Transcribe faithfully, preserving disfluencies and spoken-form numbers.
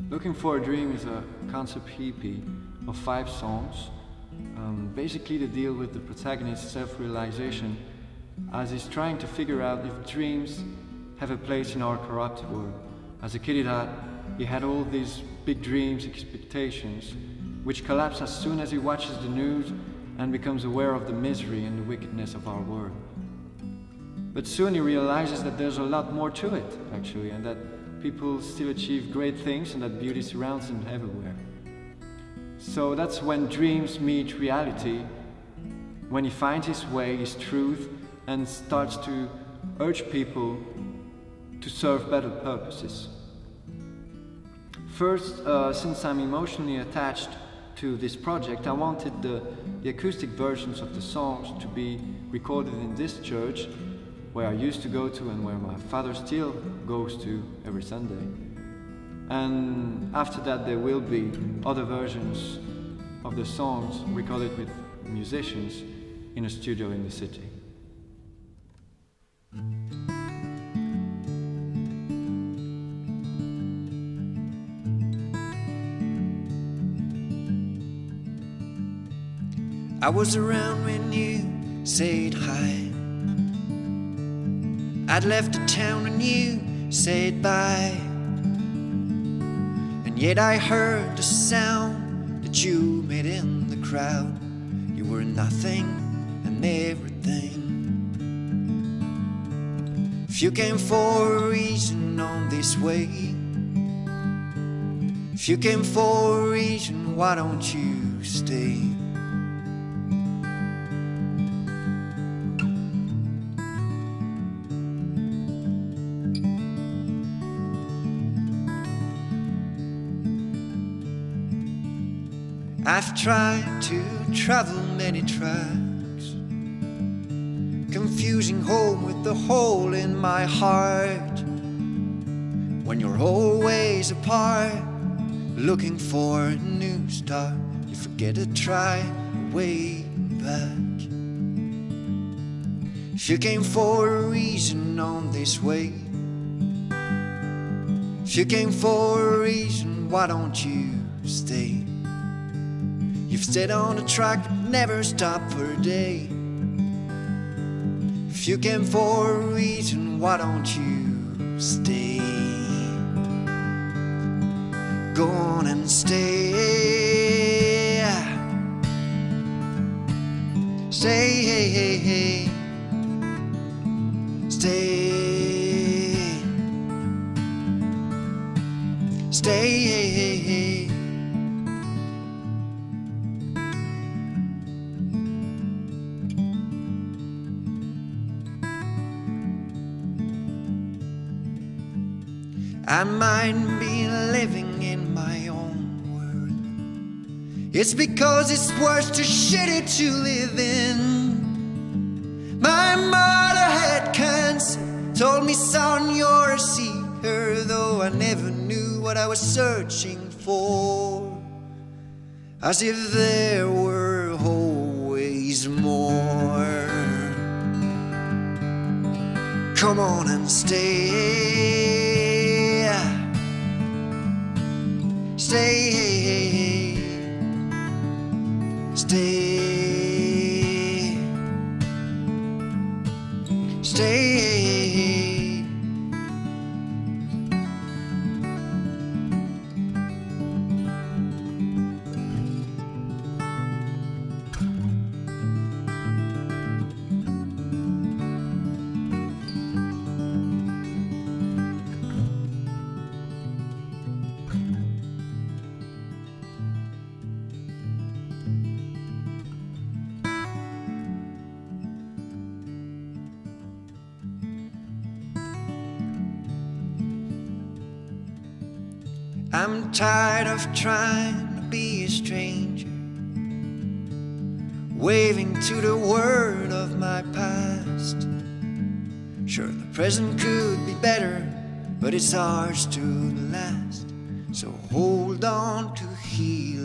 Looking for a Dream is a concept E P of five songs, um, basically to deal with the protagonist's self-realization as he's trying to figure out if dreams have a place in our corrupted world. As a kid he had, he had all these big dreams, expectations, which collapse as soon as he watches the news and becomes aware of the misery and the wickedness of our world. But soon he realizes that there's a lot more to it, actually, and that people still achieve great things and that beauty surrounds them everywhere. So that's when dreams meet reality, when he finds his way, his truth, and starts to urge people to serve better purposes. First, uh, since I'm emotionally attached to this project, I wanted the, the acoustic versions of the songs to be recorded in this church where I used to go to and where my father still goes to every Sunday. And after that there will be other versions of the songs recorded with musicians in a studio in the city. I was around when you said hi. I'd left the town and you said bye. And yet I heard the sound that you made in the crowd. You were nothing and everything. If you came for a reason on this way, if you came for a reason, why don't you stay? I've tried to travel many tracks, confusing home with the hole in my heart. When you're always apart, looking for a new start, you forget to try your way back. If you came for a reason on this way, if you came for a reason, why don't you stay? You've stayed on the track but never stopped for a day. If you came for a reason, why don't you stay? Go on and stay. Stay, hey, hey, hey. Stay. Stay, hey, hey, hey. I might be living in my own world. It's because it's worse too shitty to live in. My mother had cancer, told me, son, you're a seeker, though I never knew what I was searching for. As if there were always more. Come on and stay. Stay, stay, stay. I'm tired of trying to be a stranger, waving to the word of my past. Sure, the present could be better, but it's ours to last. So hold on to heal